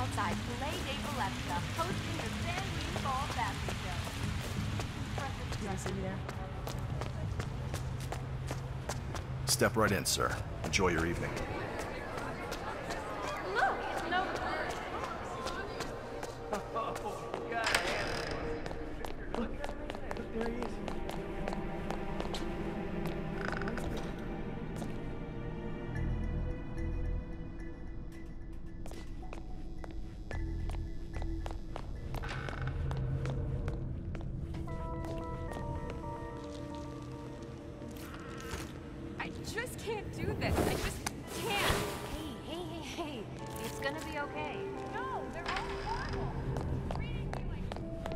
outside Play Date Alexa, hosting the San Luis Fall Fashion Show. You want to see me there? Step right in, sir. Enjoy your evening. Look, no. Look, there he is. I just can't do this. I just can't. Hey. It's gonna be okay. No, they're all horrible. Treating me like...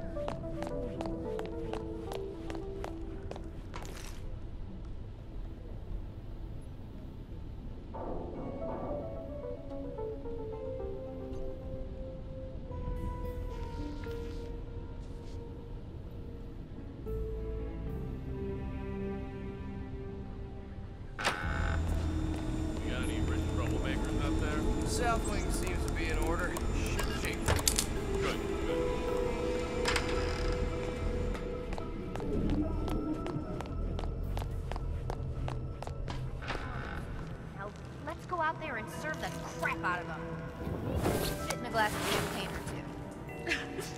You got any rich troublemakers out there? South Wing seems to be in order. Ship. Good. Now, let's go out there and serve the crap out of them. Sit in a glass of champagne or two.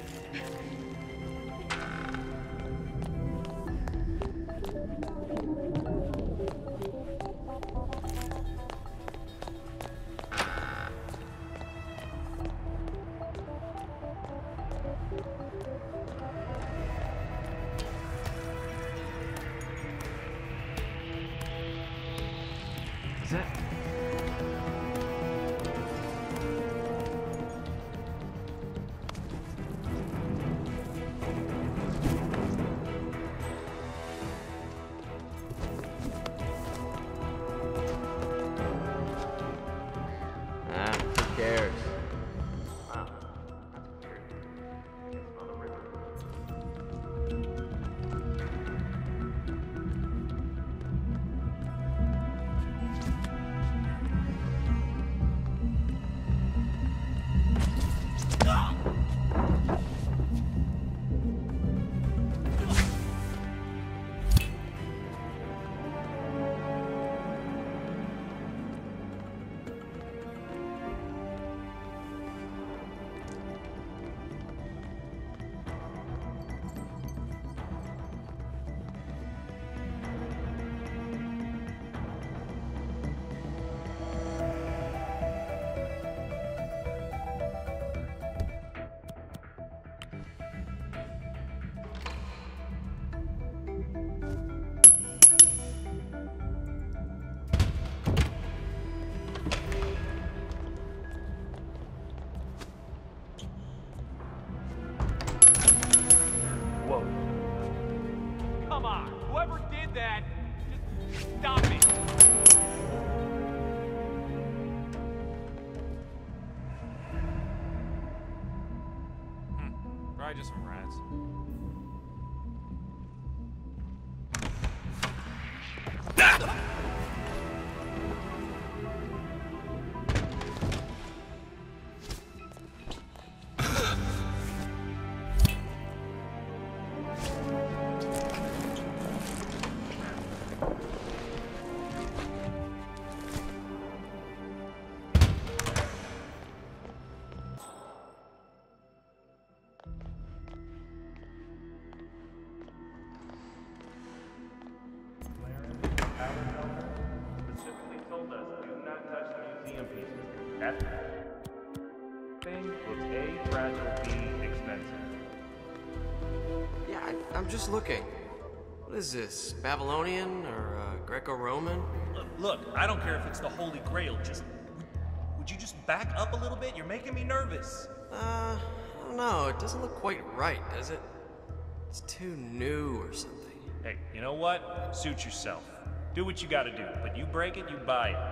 Is that... Who cares? Wow. Whoa. Come on, whoever did that, just stop it. Probably just some rats. Specifically told us do not touch the museum pieces. That thing looks A, fragile, B, expensive. Yeah, I'm just looking. What is this? Babylonian or Greco-Roman? Look, I don't care if it's the Holy Grail, just... Would you just back up a little bit? You're making me nervous. I don't know. It doesn't look quite right, does it? It's too new or something. Hey, you know what? Suit yourself. Do what you gotta do, but you break it, you buy it.